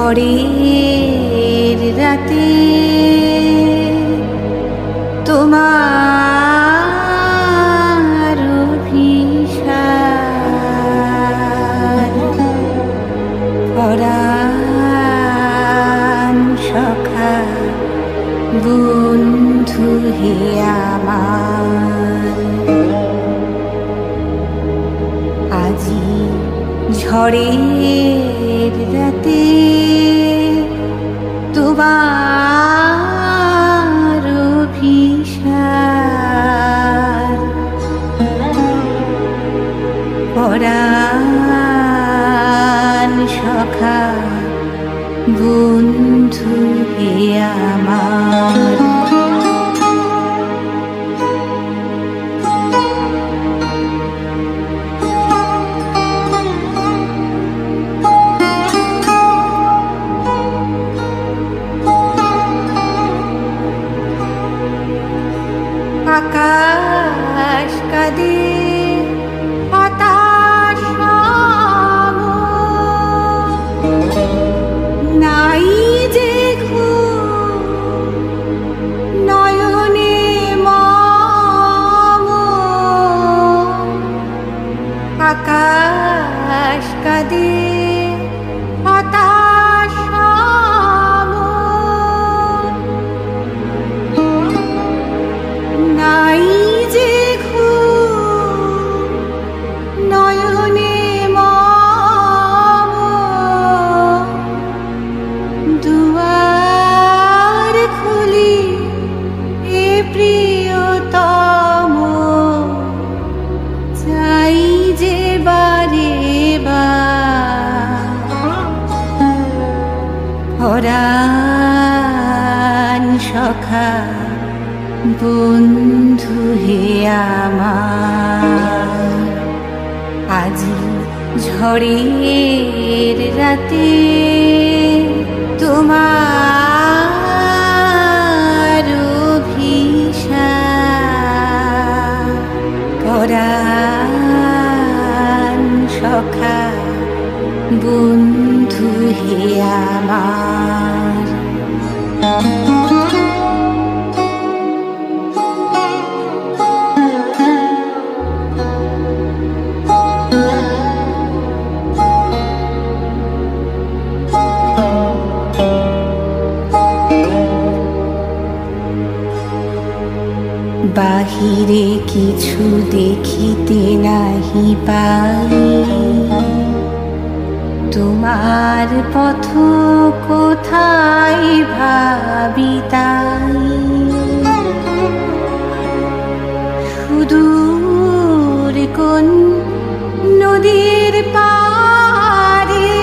ঝড়ের রাতে তোমার অভিসার পরাণ সখা বন্ধু হে আমার আজি ঝড়ের রাতে তোমার অভিসার পরাণ সখা বন্ধু হে আমার আকাশ কাঁদে হতাশ নাই যে নয়নে মম আকাশ কাঁদে হতাশ নাই যে নয়নে মম দুয়ার খুলি এ প্রিয়তম চাই যে বারে পরাণ সখা বন্ধু হে আমার আজি ঝড়ের রাতে তোমার অভিসার পরাণ সখা বন্ধু হে আমার বাহিরে কিছু দেখিতে নাহি পাই তোমার পথ কোথায় ভাবি তাই সুদূর কোন নদীর পারে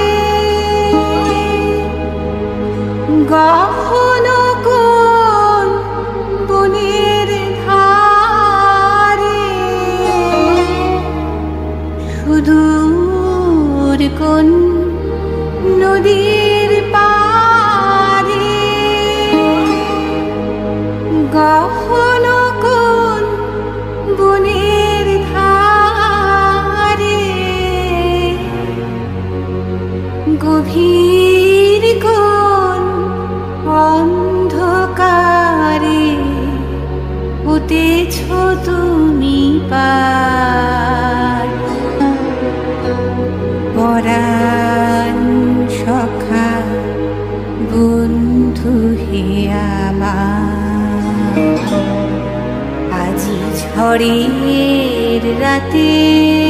গহন কোন বনের ধারে সুদূর কোন নদীর পারে গহন কোন বনের ধারে গভীর কোন অন্ধকারে হতেছ তুমি পার পরাণ সখা বন্ধু হে আমার আজি ঝড়ের রাতে